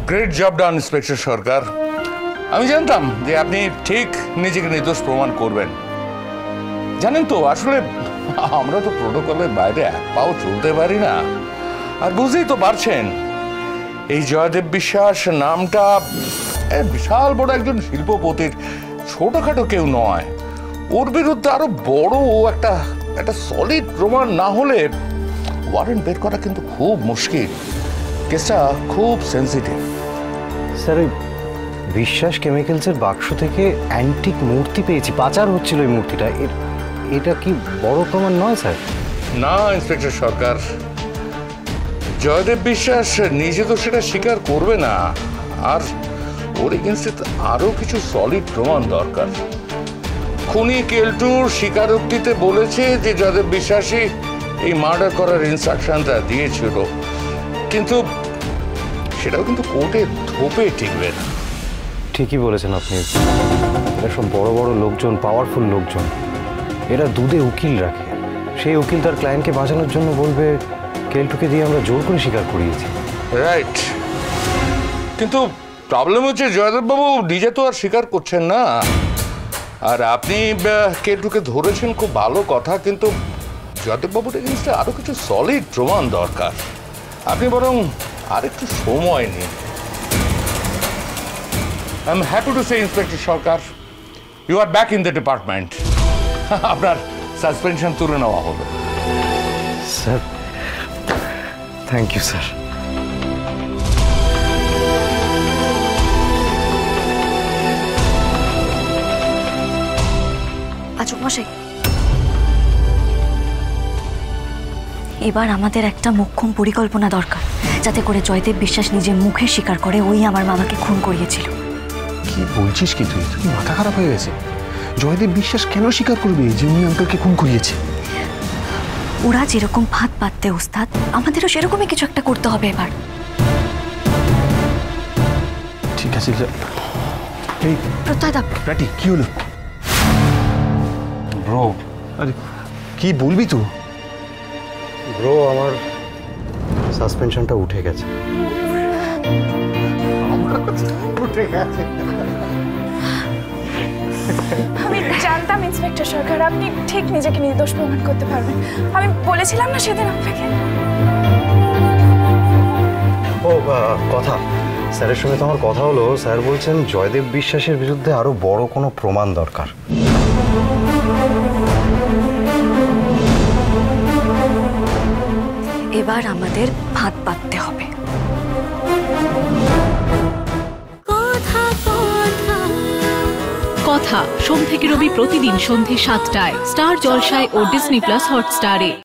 Great job done inspector Sarkar. আমি জানতাম যে আপনি ঠিক নিজেকে নির্দোষ প্রমাণ করবেন। জানেন তো, আসলে আমরা তো প্রোটোকলের বাইরে এক পাও চলতে পারি না। আর বুঝতেই তো পারছেন, এই জয়দেব বিশ্বাস নামটা বিশাল বড় একজন শিল্পপতির, ছোটখাটো কেউ নয়। ওর বিরুদ্ধে আরো বড় একটা সলিড প্রমাণ না হলে ওয়ারেন্ট বের করা কিন্তু খুব মুশকিল। কেসটা খুব সেন্সিটিভ। স্যার, ওই বিশ্বাস কেমিক্যালসের বাক্স থেকে অ্যান্টিক মূর্তি পেয়েছি, পাচার হচ্ছিল এই মূর্তিটা। এটা কি বড় প্রমাণ নয় স্যার? না ইন্সপেক্টর সরকার, জয়দেব বিশ্বাস নিজে তো সেটা স্বীকার করবে না। আর ওর এগেন্সে আরো কিছু সলিড প্রমাণ দরকার। খুনি কেলটুর স্বীকারোক্তিতে বলেছে যে জয়দেব বিশ্বাসই এই মার্ডার করার ইনস্ট্রাকশনটা দিয়েছিল, কিন্তু সেটাও কিন্তু কোর্টে ধোপে টিকবে না। ঠিকই বলেছেন আপনি। এরা সব বড় বড় লোকজন, পাওয়ারফুল লোকজন। এরা দুধে উকিল রাখে। সেই উকিল তার ক্লায়েন্টকে বাঁচানোর জন্য বলবে কেলটুকে দিয়ে আমরা জোর করে স্বীকার করিয়েছি। রাইট, কিন্তু প্রবলেম হচ্ছে জয়দেববাবু নিজে তো আর স্বীকার করছেন না। আর আপনি কেলটুকে ধরেছেন, খুব ভালো কথা, কিন্তু জয়দেববাবুর এগেন্সটে আরো কিছু সলিড প্রমাণ দরকার। আপনি বরং আরেকটু সময় নিন। I am happy to say inspector Sarkar, you are back in the department. আপনার সাসপেনশন তুলে নেওয়া হলো। Sir, thank you sir. আচ্ছা মশাই, এবার আমাদের একটা মোক্ষম পরিকল্পনা দরকার, যাতে করে জয়দেব বিশ্বাস নিজের মুখে স্বীকার করে ওই আমার মামাকে খুন করিয়েছিল। কি বলছিস কি তুই? তুই মাথা খারাপ হয়ে গেছে? জয়দেব বিশ্বাস কেন স্বীকার করবে যে উনি আঙ্কেলকে খুন করিয়েছে? ওরা যেরকম ফাঁদ পাততে ওস্তাদ, আমাদেরও সেরকমই কিছু একটা করতে হবে এবার। ঠিক আছে। এই প্রত্যয়দা, প্যাটি, কি হলো? ব্রো, আরে কি বলবি তুই? ব্রো, আমার সাসপেনশনটা উঠে গেছে। উঠে গেছে? আমি জানতাম ইন্সপেক্টর সরকার আপনি ঠিক নিজেকে নির্দোষ প্রমাণ করতে পারবেন। আমি বলেছিলাম না সেদিন আপনাকে। ও কথা, স্যারের সঙ্গে তো আমার কথা হলো। স্যার বলছেন জয়দেব বিশ্বাসের বিরুদ্ধে আরো বড় কোনো প্রমাণ দরকার। এবার আমাদের ফাঁদ পাততে হবে। কথা সোম থেকে রবি প্রতিদিন সন্ধ্যে ৭টায় স্টার জলসায় ও ডিজনি প্লাস হটস্টারে।